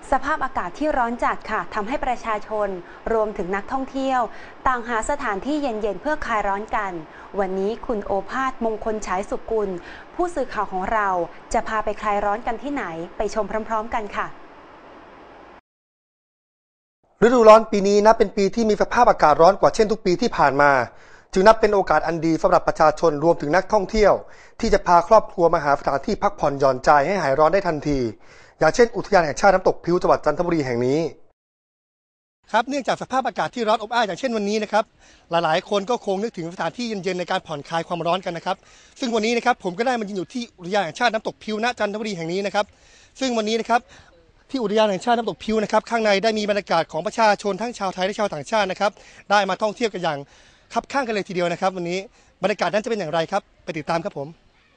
สภาพอากาศที่ร้อนจัดค่ะทำให้ประชาชนรวมถึงนักท่องเที่ยวต่างหาสถานที่เย็นๆเพื่อคลายร้อนกันวันนี้คุณโอภาสมงคลฉายสุกุลผู้สื่อข่าวของเราจะพาไปคลายร้อนกันที่ไหนไปชมพร้อมๆกันค่ะฤดูร้อนปีนี้นับเป็นปีที่มีสภาพอากาศร้อนกว่าเช่นทุกปีที่ผ่านมาจึงนับเป็นโอกาสอันดีสำหรับประชาชนรวมถึงนักท่องเที่ยวที่จะพาครอบครัวมาหาสถานที่พักผ่อนหย่อนใจให้หายร้อนได้ทันทีอย่างเช่นอุทยานแห่งชาติน้ำตกพลิ้วจังหวัดจันทบุรีแห่งนี้ครับเนื่องจากสภาพอากาศที่ร้อนอบอ้าวอย่างเช่นวันนี้นะครับหลายๆคนก็คงนึกถึงสถานที่เย็นๆในการผ่อนคลายความร้อนกันนะครับซึ่งวันนี้นะครับผมก็ได้มายืนอยู่ที่อุทยานแห่งชาติน้ำตกพลิ้วณจันทบุรีแห่งนี้นะครับซึ่งวันนี้นะครับที่อุทยานแห่งชาติน้ำตกพลิ้วนะครับข้างในได้มีบรรยากาศของประชาชนทั้งชาวไทยและชาวต่างชาตินะครับได้มาท่องเที่ยวกันอย่างคับข้างกันเลยทีเดียวนะครับวันนี้บรรยากาศนั้นจะเป็นอย่างไรครับไปติดตามครับผม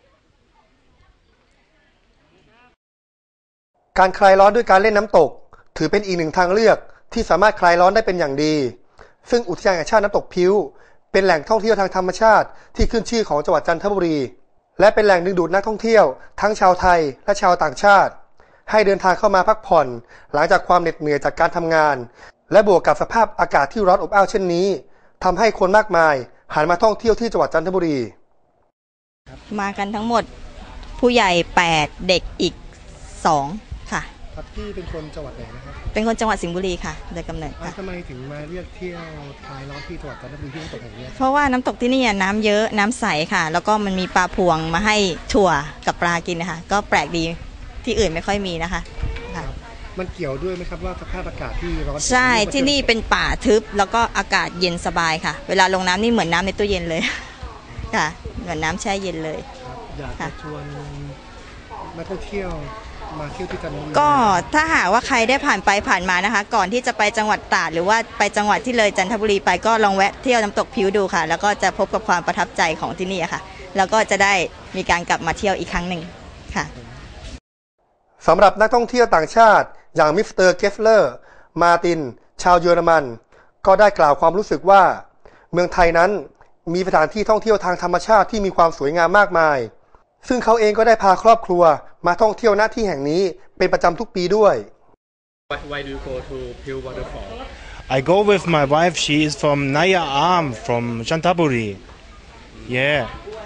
การคลายร้อนด้วยการเล่นน้ำตกถือเป็นอีกหนึ่งทางเลือกที่สามารถคลายร้อนได้เป็นอย่างดีซึ่งอุทยานแห่งชาติน้ำตกพลิ้วเป็นแหล่งท่องเที่ยวทางธรรมชาติที่ขึ้นชื่อของจังหวัดจันทบุรีและเป็นแหล่งดึงดูดนักท่องเที่ยวทั้งชาวไทยและชาวต่างชาติให้เดินทางเข้ามาพักผ่อนหลังจากความเหน็ดเหนื่อยจากการทำงานและบวกกับสภาพอากาศที่ร้อนอบอ้าวเช่นนี้ทำให้คนมากมายหันมาท่องเที่ยวที่จังหวัดจันทบุรีมากันทั้งหมดผู้ใหญ่8เด็กอีก2ค่ะครับพี่เป็นคนจังหวัดไหนนะครับเป็นคนจังหวัดสิงห์บุรีค่ะโดยกำเนิดค่ะทำไมถึงมาเรียกเที่ยวคลายร้อนที่จังหวัดจันทบุรีที่น้ำตกแห่งนี้เพราะว่าน้ำตกที่นี่น้ำเยอะน้ำใสค่ะแล้วก็มันมีปลาพวงมาให้ถั่วกับปลากินนะคะก็แปลกดีที่อื่นไม่ค่อยมีนะคะมันเกี่ยวด้วยไหมครับว่าสภาพอากาศที่ร้อนใช่ที่นี่เป็นป่าทึบแล้วก็อากาศเย็นสบายค่ะเวลาลงน้ำนี่เหมือนน้ำในตู้เย็นเลยค่ะเหมือนน้ำแช่เย็นเลยอยากจะชวนนักท่องเที่ยวมาเที่ยวที่จันทบุรีก็ถ้าหากว่าใครได้ผ่านไปผ่านมานะคะก่อนที่จะไปจังหวัดตราดหรือว่าไปจังหวัดที่เลยจันทบุรีไปก็ลองแวะเที่ยวน้ำตกพลิ้วดูค่ะแล้วก็จะพบกับความประทับใจของที่นี่ค่ะแล้วก็จะได้มีการกลับมาเที่ยวอีกครั้งหนึ่งค่ะสำหรับนักท่องเที่ยวต่างชาติอย่างมิสเตอร์เกฟเลอร์มาร์ตินชาวเยอรมันก็ได้กล่าวความรู้สึกว่าเมืองไทยนั้นมีสถานที่ท่องเที่ยวทางธรรมชาติที่มีความสวยงามมากมายซึ่งเขาเองก็ได้พาครอบครัวมาท่องเที่ยวณที่แห่งนี้เป็นประจำทุกปีด้วย Why do you go to Pil Waterfall? I go with my wife. She is from Naya Arm from Chantaburi. Yeah.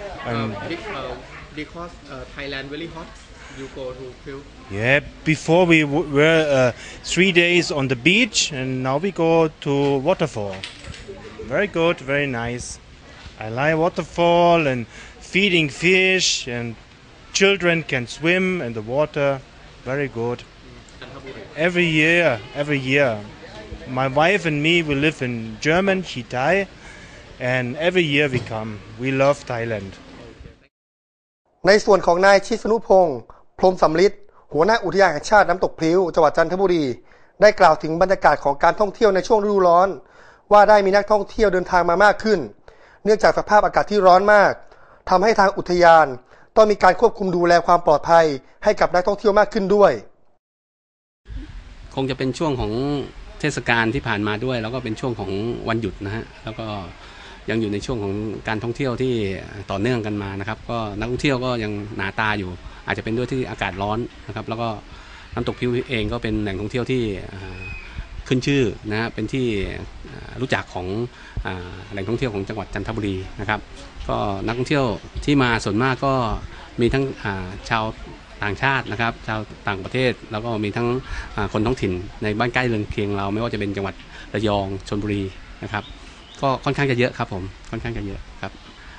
Because Thailand very hot, you go to Pil. Yeah. Before we were 3 days on the beach, and now we go to waterfall. Very good, very nice. I like waterfall and feeding fish, and children can swim in the water. Very good. Every year. My wife and me, we live in German, she Thai, and every year we come. We love Thailand. ในส่วนของนายชิสนุพงศ์พรหมสำลิดหัวหน้าอุทยานแห่งชาติน้ำตกพลิ้วจังหวัดจันทบุรีได้กล่าวถึงบรรยากาศของการท่องเที่ยวในช่วงฤดูร้อนว่าได้มีนักท่องเที่ยวเดินทางมามากขึ้นเนื่องจากสภาพอากาศที่ร้อนมากทำให้ทางอุทยานต้องมีการควบคุมดูแลความปลอดภัยให้กับนักท่องเที่ยวมากขึ้นด้วยคงจะเป็นช่วงของเทศกาลที่ผ่านมาด้วยแล้วก็เป็นช่วงของวันหยุดนะฮะแล้วก็ยังอยู่ในช่วงของการท่องเที่ยวที่ต่อเนื่องกันมานะครับก็นักท่องเที่ยวก็ยังหนาตาอยู่อาจจะเป็นด้วยที่อากาศร้อนนะครับแล้วก็น้ำตกพลิ้วเองก็เป็นแหล่งท่องเที่ยวที่ขึ้นชื่อนะฮะเป็นที่รู้จักของแหล่งท่องเที่ยวของจังหวัดจันทบุรีนะครับก็นักท่องเที่ยวที่มาส่วนมากก็มีทั้งชาวต่างชาตินะครับชาวต่างประเทศแล้วก็มีทั้งคนท้องถิ่นในบ้านใกล้เรือนเคียงเราไม่ว่าจะเป็นจังหวัดระยองชลบุรีนะครับก็ค่อนข้างจะเยอะครับผมค่อนข้างจะเยอะครับ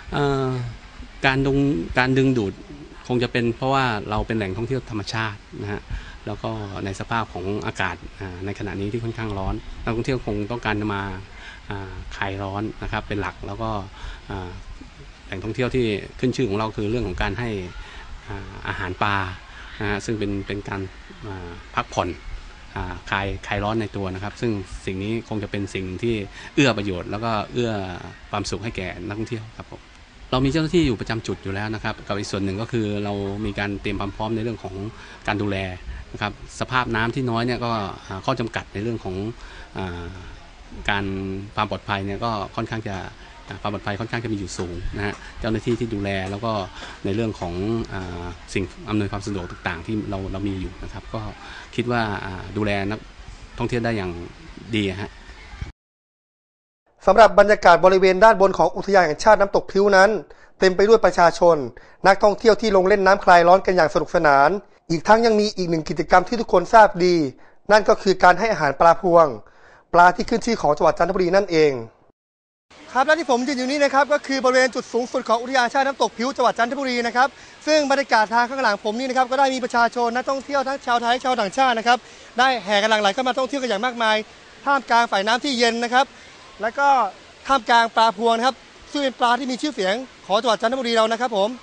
การดึงดูดคงจะเป็นเพราะว่าเราเป็นแหล่งท่องเที่ยวธรรมชาตินะฮะแล้วก็ในสภาพของอากาศในขณะนี้ที่ค่อนข้างร้อนนักท่องเที่ยวคงต้องการมาคลายร้อนนะครับเป็นหลักแล้วก็แหล่งท่องเที่ยวที่ขึ้นชื่อของเราคือเรื่องของการให้อาหารปลาซึ่งเป็นการพักผ่อนคลายร้อนในตัวนะครับซึ่งสิ่งนี้คงจะเป็นสิ่งที่เอื้อประโยชน์แล้วก็เอื้อความสุขให้แก่นักท่องเที่ยวครับผมเรามีเจ้าหน้าที่อยู่ประจำจุดอยู่แล้วนะครับกับอีกส่วนหนึ่งก็คือเรามีการเตรียมความพร้อมในเรื่องของการดูแลนะครับสภาพน้ำที่น้อยเนี่ยก็ข้อจำกัดในเรื่องของการความปลอดภัยเนี่ยก็ค่อนข้างจะความปลอดภัยค่อนข้างจะมีอยู่สูงนะฮะเจ้าหน้าที่ที่ดูแลแล้วก็ในเรื่องของสิ่งอำนวยความสะดวกต่างๆที่เรามีอยู่นะครับก็คิดว่าดูแลนักท่องเที่ยวได้อย่างดีฮะสำหรับบรรยากาศบริเวณด้านบนของอุทยานแห่งชาติน้ำตกพริ้วนั้นเต็มไปด้วยประชาชนนักท่องเที่ยวที่ลงเล่นน้ำคลายร้อนกันอย่างสนุกสนานอีกทั้งยังมีอีกหนึ่งกิจกรรมที่ทุกคนทราบดีนั่นก็คือการให้อาหารปลาพวงปลาที่ขึ้นชื่อของจังหวัดจันทบุรีนั่นเองครับและที่ผมยืนอยู่นี้นะครับก็คือบริเวณจุดสูงสุดของอุทยานชาติน้ำตกพริ้วจังหวัดจันทบุรีนะครับซึ่งบรรยากาศทางข้างหลังผมนี่นะครับก็ได้มีประชาชนนักท่องเที่ยวทั้งชาวไทยชาวต่างชาตินะครับได้แห่กันหลั่งไหลเข้ามาท่องเที่ยวกันอย่างมากมายท่ามกลางฝ่ายน้ำที่เย็นนะครับและก็ท่ามกลางปลาพวงนะครับซึ่งเป็นปลาที่มีชื่อเสียงของจังหวัดจันทบุรีเรานะครับผม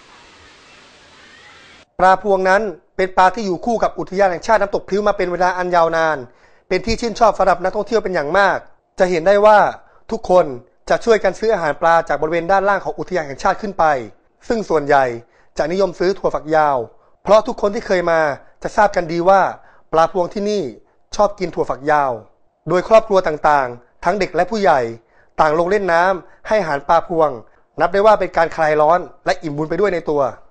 ปลาพวงนั้นเป็นปลาที่อยู่คู่กับอุทยานแห่งชาติน้ำตกพริ้วมาเป็นเวลาอันยาวนานเป็นที่ชื่นชอบสำหรับนักท่องเที่ยวเป็นอย่างมากจะเห็นได้ว่าทุกคนจะช่วยกันซื้ออาหารปลาจากบริเวณด้านล่างของอุทยานแห่งชาติขึ้นไปซึ่งส่วนใหญ่จะนิยมซื้อถั่วฝักยาวเพราะทุกคนที่เคยมาจะทราบกันดีว่าปลาพวงที่นี่ชอบกินถั่วฝักยาวโดยครอบครัวต่างๆทั้งเด็กและผู้ใหญ่ต่างลงเล่นน้ำให้อาหารปลาพวงนับได้ว่าเป็นการคลายร้อนและอิ่มบุญไปด้วยในตัว